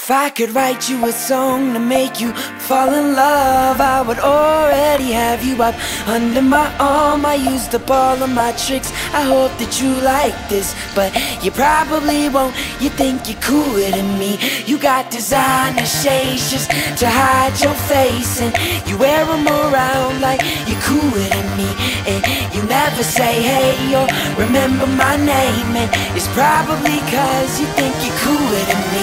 If I could write you a song to make you fall in love, I would already have you up under my arm. I used up all of my tricks, I hope that you like this, but you probably won't. You think you're cooler than me. You got designer shades just to hide your face, and you wear them around like you're cooler than me. And you never say hey or remember my name, and it's probably cause you think you're cooler than me.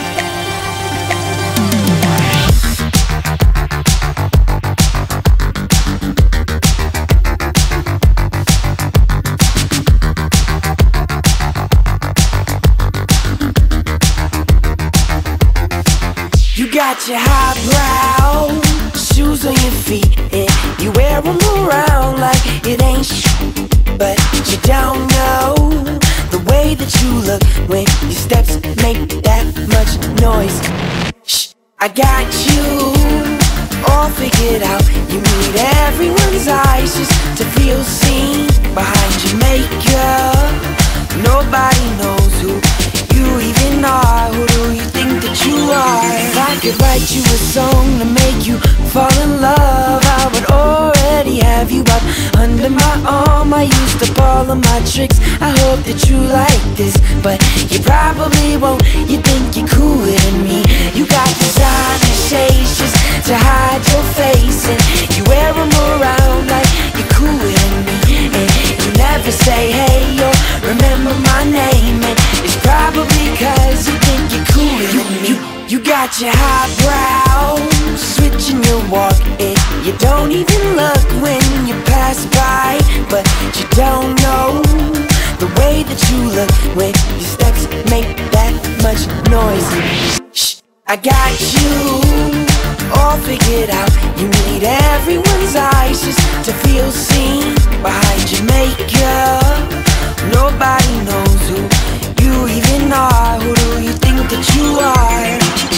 You got your highbrow shoes on your feet, and you wear them around like it ain't but you don't know the way that you look when your steps make that much noise. Shh, I got you all figured out. You need everyone's eyes just to feel seen behind your makeup. Nobody knows who you even are. Who do you think that you are? If I could write you a song to make you fall in love, I would already have you up under my arm. I used up all of my tricks, I hope that you like this, but you probably won't. You think you're cooler than me. You got designer shades just to hide your face, and you wear them around like you're cooler than me. And you never say hey or remember my name, and it's probably cause you think you're cooler than me. You got your highbrow switching your walk, and you don't even look when you pass by, but you don't know the way that you look when your steps make that much noise. Shh, I got you all figured out. You need everyone's eyes just to feel seen behind your makeup. Nobody knows who you even are. Who do you think that you are?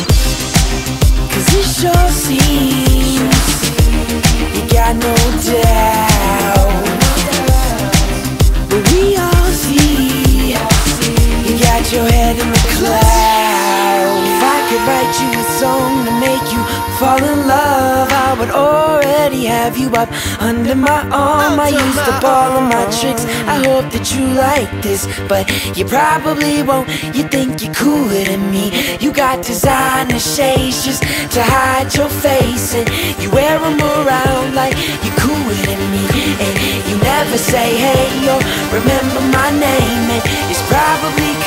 Cause it sure seems you got no doubt, but we all see you got your head in the clouds. If I could write you a song to make you fall in love, I would already have you up under my arm. I used up all of my tricks, I hope that you like this, but you probably won't. You think you're cooler than me. You got designer shades just to hide your face, and you wear them around like you're cooler than me. And you never say hey or remember my name, and it's probably